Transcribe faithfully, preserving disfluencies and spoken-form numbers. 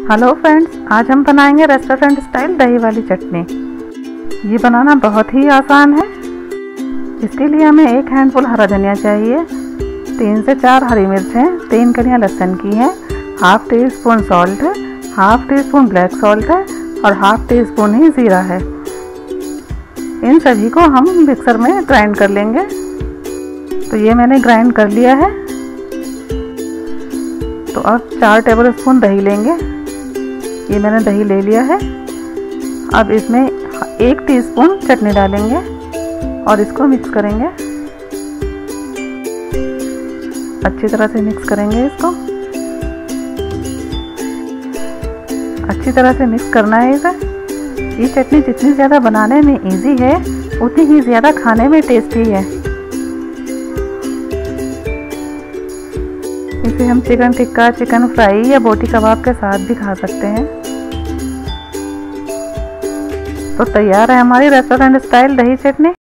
Hello friends, आज हम बनाएंगे रेस्टोरेंट स्टाइल दही वाली चटनी। ये बनाना बहुत ही आसान है। इसके लिए हमें एक हैंडफुल हरा धनिया चाहिए, तीन से चार हरी मिर्च हैं, तीन कलियां लहसुन की हैं, हाफ टी स्पून सॉल्ट है, half teaspoon black salt है और हाफ टी स्पून ही ज़ीरा है। इन सभी को हम मिक्सर में ग्राइंड कर लेंगे। तो ये मैंने ग्राइंड कर लिया है। तो अब चार टेबल स्पून दही लेंगे। ये मैंने दही ले लिया है। अब इसमें एक टीस्पून चटनी डालेंगे और इसको मिक्स करेंगे। अच्छी तरह से मिक्स करेंगे इसको। अच्छी तरह से मिक्स करना है इसे। ये चटनी जितनी ज़्यादा बनाने में इजी है उतनी ही ज़्यादा खाने में टेस्टी है। इसे हम चिकन टिक्का, चिकन फ्राई या बोटी कबाब के साथ भी खा सकते हैं। तो तैयार है हमारी रेस्टोरेंट स्टाइल दही चटनी।